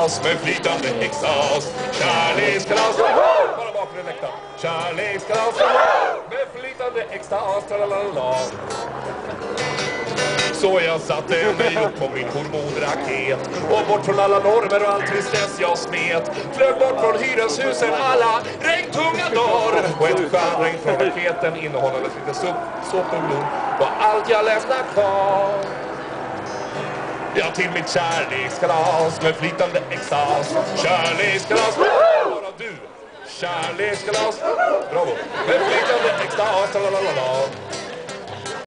kärlekskalas med flytande extas. Kärlekskalas, bara bakre läkta. Kärlekskalas med flytande extas. Tralalala. Så jag satte mig upp på min hormonraket och bort från alla normer och all tristess jag smet. Flög bort från hyreshusen alla regntunga dagar. Och ett stjärnregn från raketen innehållande lite såpbubblor var allt jag lämnade kvar. Ja, till mitt kärlekskalas med flytande extas. Kärlekskalas, bara du. Kärlekskalas, bravo. Med flytande extas, tralalala.